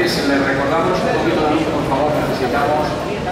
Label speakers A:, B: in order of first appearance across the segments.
A: antes les recordamos un poquito de luz, por favor, necesitamos.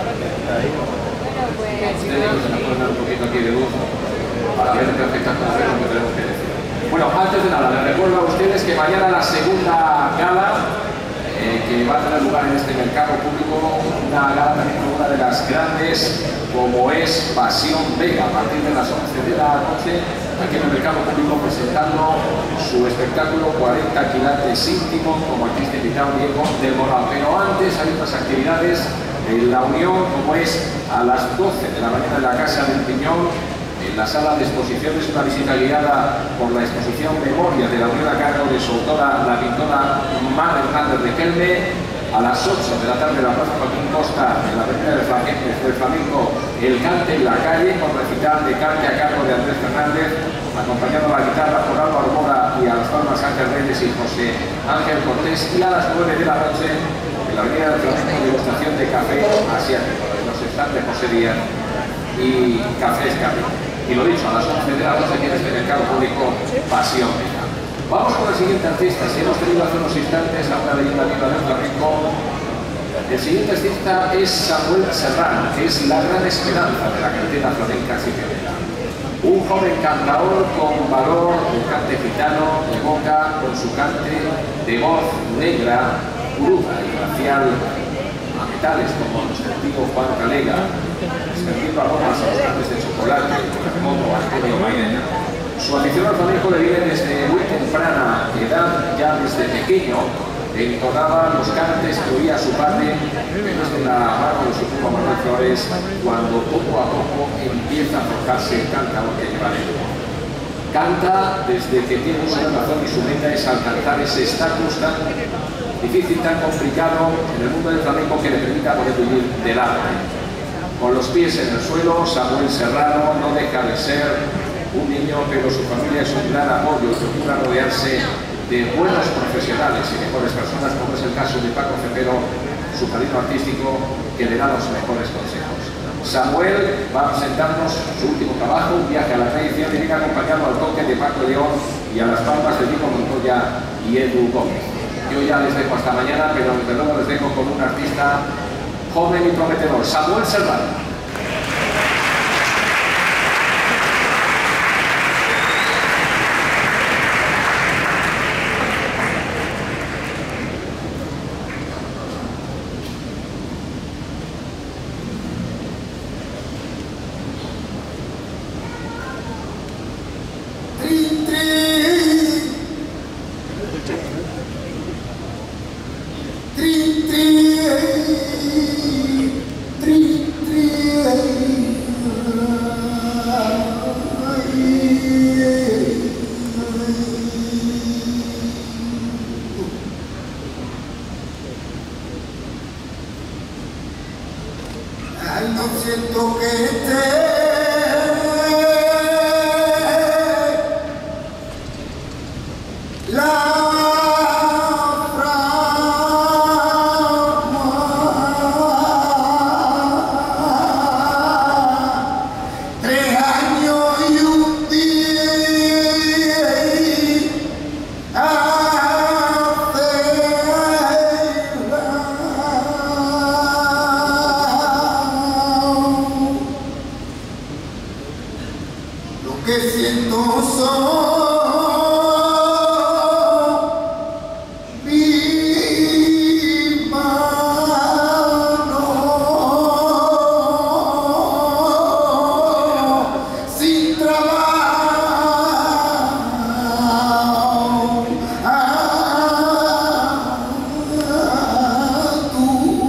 A: Técnicos, se nos pueden dar un poquito aquí de luz para ver perfectamente lo que tenemos que decir. Bueno, antes de nada, les recuerdo a ustedes que mañana la segunda gala que va a tener lugar en este mercado público, una gala también con una de las grandes, como es Pasión Vega, a partir de las 11 de la noche, aquí en el mercado público presentando su espectáculo 40 quilates íntimo como artista invitado Diego del Moral. Pero antes hay otras actividades en la Unión, como es a las 12 de la mañana en la Casa del Piñón, en la sala de exposiciones, una visita guiada por la exposición Memoria de la Unión a cargo de su autora, la pintora Mar Hernández de Kelme. A las 8 de la tarde en la Plaza Joaquín Costa, en la avenida del Flamenco, el cante en la calle, con recital de cante a cargo de Andrés Fernández, acompañando a la guitarra por Álvaro Mora y a las palmas Ángel Reyes y José Ángel Cortés. Y a las 9 de la noche, en la avenida del Flamenco, degustación de café asiático, de los estantes José Díaz y Café Escape. Y lo dicho, a las 11 de la noche tienes en el mercado público Pasión Vega. Vamos con el siguiente artista. Si hemos tenido hace unos instantes a una leyenda viva del flamenco, el siguiente artista es Samuel Serrano, que es la gran esperanza de la cantera flamenca siquerera. Un joven cantador con valor, un cante gitano, de boca, con su cante de voz negra, cruda y racial, a metales como los testigos Juan Calega, extendiendo aromas a los cantes de chocolate, como Antonio Mayen. Su afición al flamenco le viene desde muy temprana edad, ya desde pequeño, entonaba los cantes que oía su padre desde la mano de su primo Manuel Flores, cuando poco a poco empieza a forjarse el cantador que lleva dentro. Canta desde que tiene una razón y su meta es alcanzar ese estatus tan difícil, tan complicado en el mundo del flamenco que le permita poder vivir del arte. Con los pies en el suelo, Samuel Serrano no deja de ser un niño, pero su familia es un gran apoyo y procura rodearse de buenos profesionales y mejores personas, como es el caso de Paco Cepero, su padrino artístico, que le da los mejores consejos. Samuel va a presentarnos su último trabajo, Un viaje a la tradición, y viene acompañado al toque de Paco León y a las palmas de Nico Montoya y Edu Gómez. Yo ya les dejo hasta mañana, pero desde luego les dejo con un artista joven y prometedor, Samuel Serrano.
B: No siento que esté la fragua 3 años y un día que siento son mis manos sin trabajo. Tú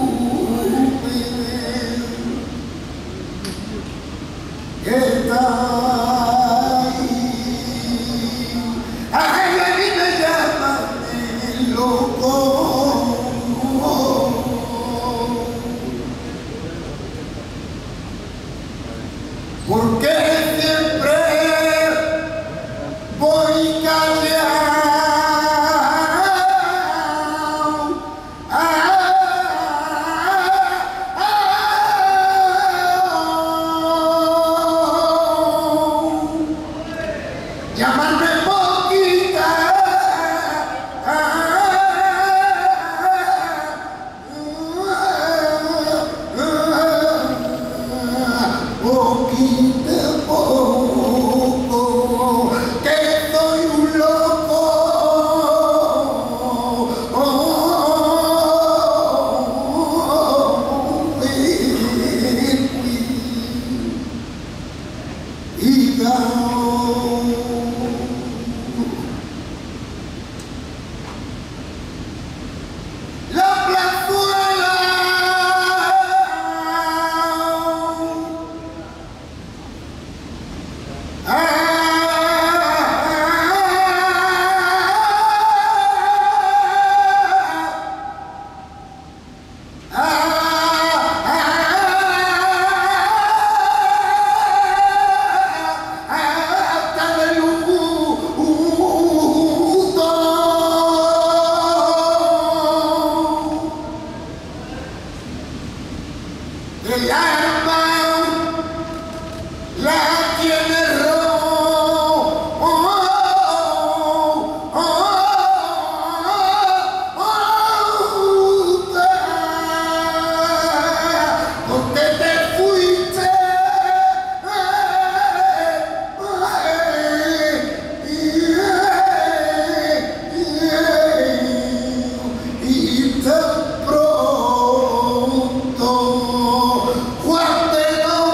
B: porque siempre voy callado. Llamarme poquita. el alma la tiene porque te fuiste y tan pronto Juan te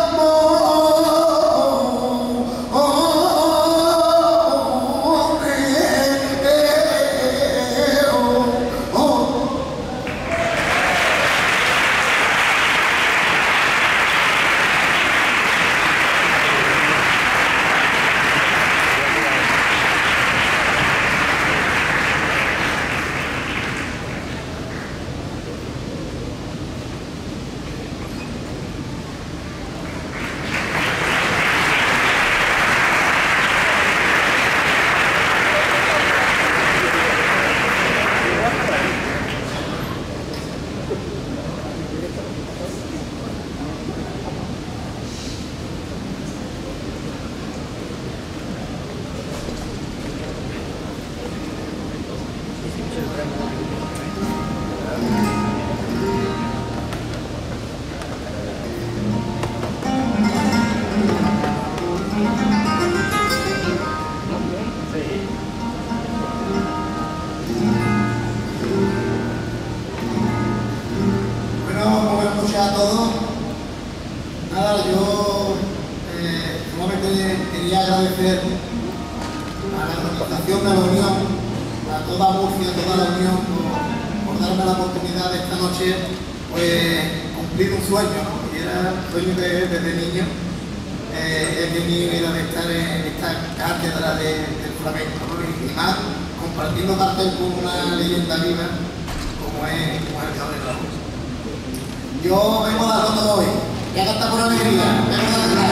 B: a todos. Nada, yo solamente quería agradecer a la organización de la Unión, a toda Murcia, a toda la Unión, por darme la oportunidad de esta noche pues, cumplir un sueño, ¿no? Y era un sueño desde niño, he tenido de estar en esta cátedra del flamenco, ¿no? Y más compartiendo cartel con una leyenda viva como es el Cabrera. Yo vengo a darlo todo hoy, ya que está por alegría, vengo a darlo.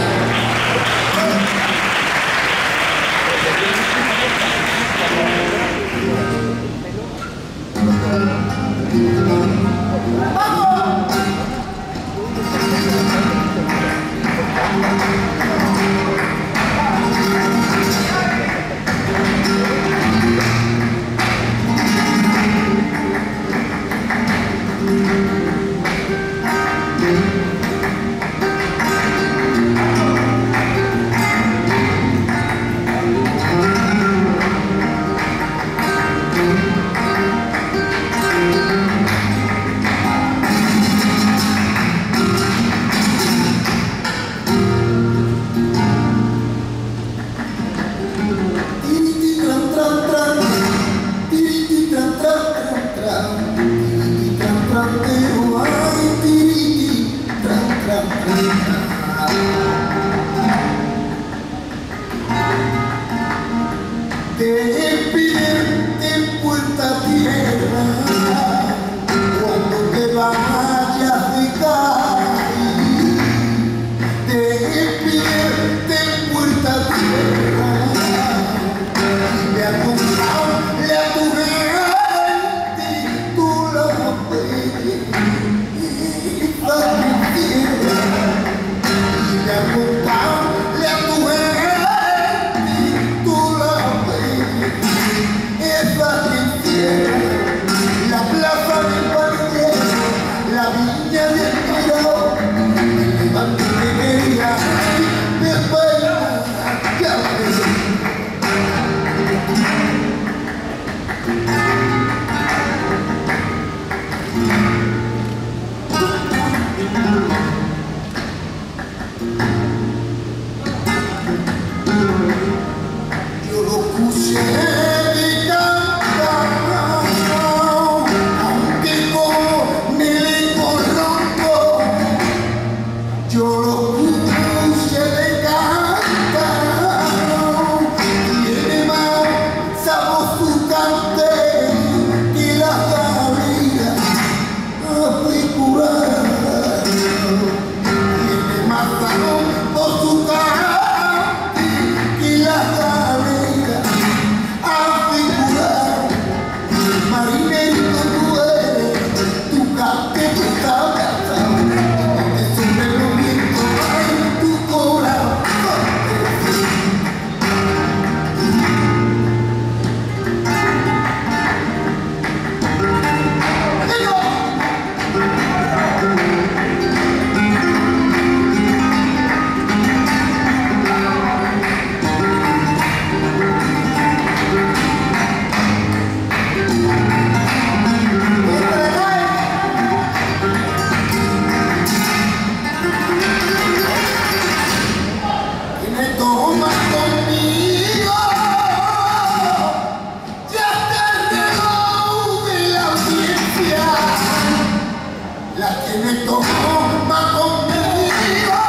B: que me toma conmigo.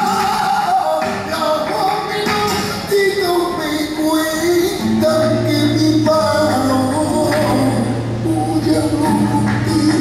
B: Los minutitos me cuentan que mi paro voy a hablar contigo.